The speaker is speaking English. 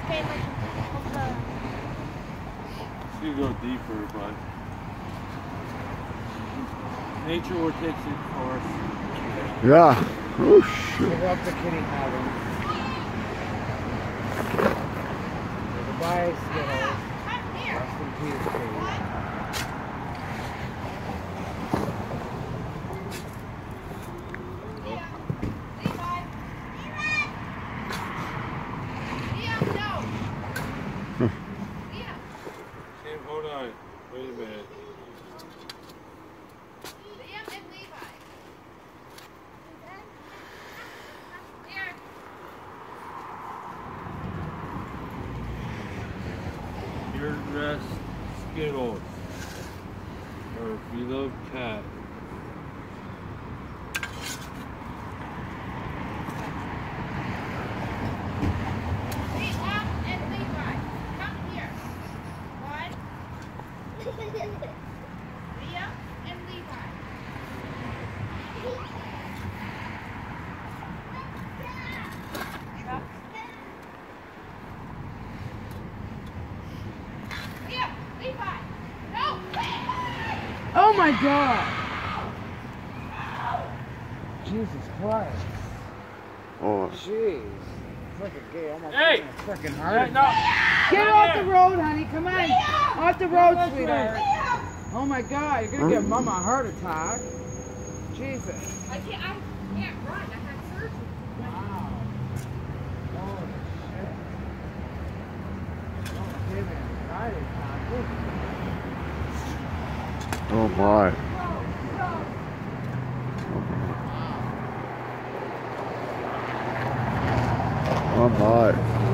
Okay, like, You go deeper, but nature will take its course. Yeah. Oh shit. Give up the kitty pattern. Goodbye, Skittles. Rest in peace, Katie. Sam, hold on. Wait a minute. Your dress, Skittles, or beloved cat. Oh my God! Jesus Christ. Oh. Jeez. It's like a gay. Almost Hey! freaking Hey, hard. no! Get off the road, honey. Come on. Off the road, sweetheart. Oh my God. You're going to give Mama a heart attack. Jesus. I can't run. I had surgery. Wow. Holy shit. Oh, give me a heart attack. Oh my. Oh my.